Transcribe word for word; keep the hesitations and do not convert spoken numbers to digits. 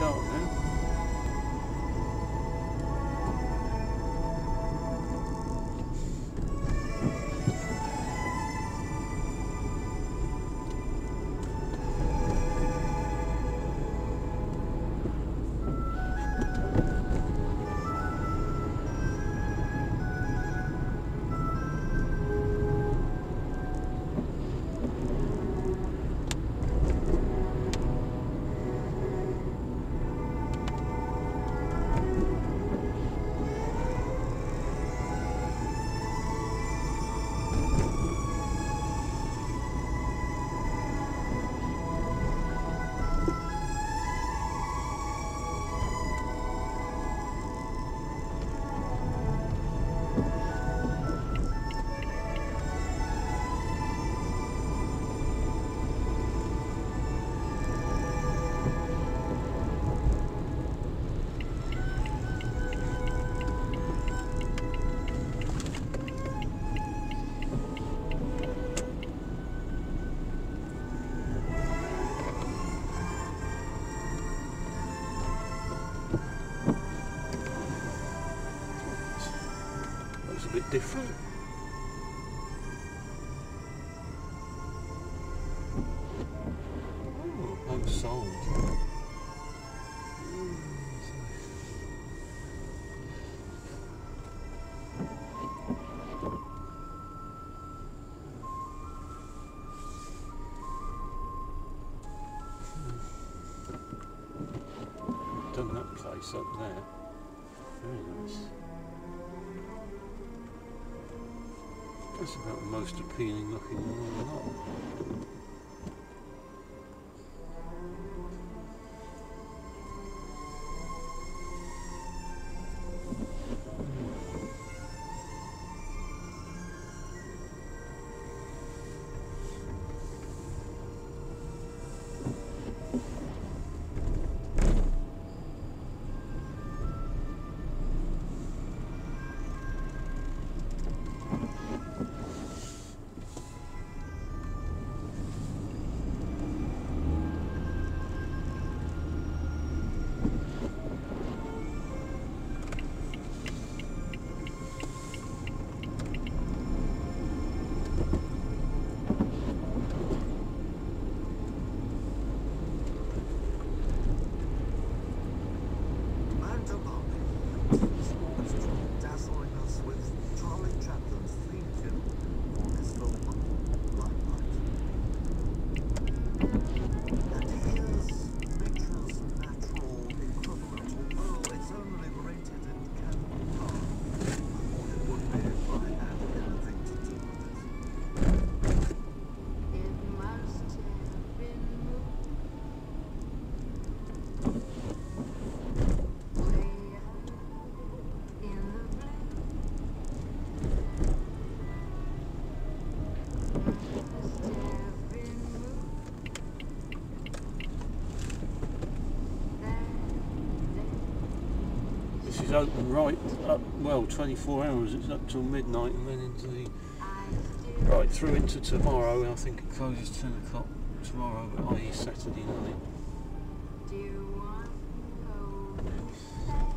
dark now. Bit different. Oh, I'm sold. Done that place up there. Very nice. That's about the most appealing looking one on the lot. Open right up, well, twenty-four hours, it's up till midnight and then into the right through into tomorrow. I think it closes ten o'clock tomorrow, that is Saturday night. Do you want to go?